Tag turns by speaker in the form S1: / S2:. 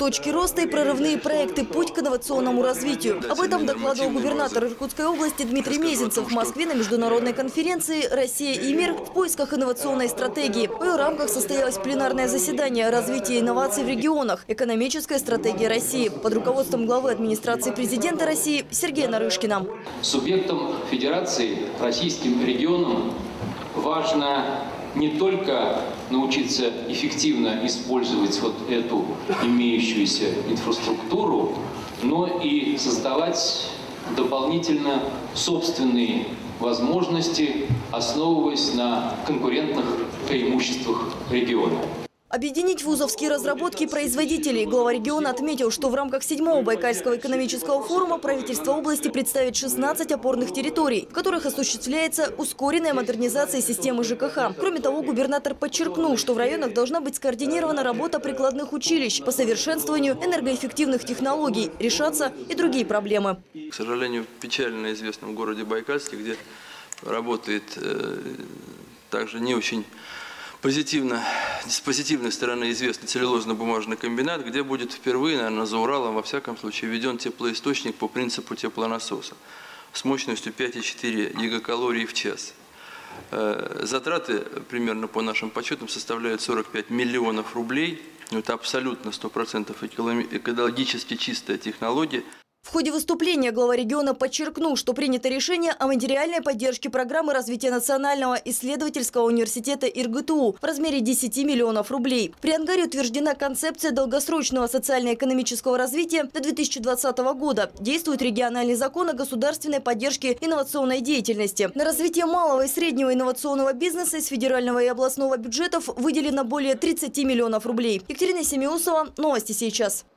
S1: точки роста и прорывные проекты «Путь к инновационному развитию». Об этом докладывал губернатор Иркутской области Дмитрий Мезенцев в Москве на международной конференции «Россия и мир в поисках инновационной стратегии». В ее рамках состоялось пленарное заседание о развитии инноваций в регионах «Экономическая стратегия России» под руководством главы администрации президента России Сергея Нарышкина.
S2: Субъектам федерации, российским регионам важно не только научиться эффективно использовать вот эту имеющуюся инфраструктуру, но и создавать дополнительно собственные возможности, основываясь на конкурентных преимуществах региона.
S1: Объединить вузовские разработки производителей. Глава региона отметил, что в рамках 7-го Байкальского экономического форума правительство области представит 16 опорных территорий, в которых осуществляется ускоренная модернизация системы ЖКХ. Кроме того, губернатор подчеркнул, что в районах должна быть скоординирована работа прикладных училищ по совершенствованию энергоэффективных технологий, решаться и другие проблемы.
S3: К сожалению, в печально известном городе Байкальске, где работает также не очень с позитивной стороны известный целлюлозно-бумажный комбинат, где будет впервые, наверное, за Уралом, во всяком случае, введен теплоисточник по принципу теплонасоса с мощностью 5,4 гигакалорий в час. Затраты, примерно по нашим подсчетам, составляют 45 миллионов рублей. Это абсолютно 100% экологически чистая технология.
S1: В ходе выступления глава региона подчеркнул, что принято решение о материальной поддержке программы развития Национального исследовательского университета ИрГТУ в размере 10 миллионов рублей. При ангаре утверждена концепция долгосрочного социально-экономического развития до 2020 года. Действует региональный закон о государственной поддержке инновационной деятельности. На развитие малого и среднего инновационного бизнеса из федерального и областного бюджетов выделено более 30 миллионов рублей. Екатерина Семиусова. Новости сейчас.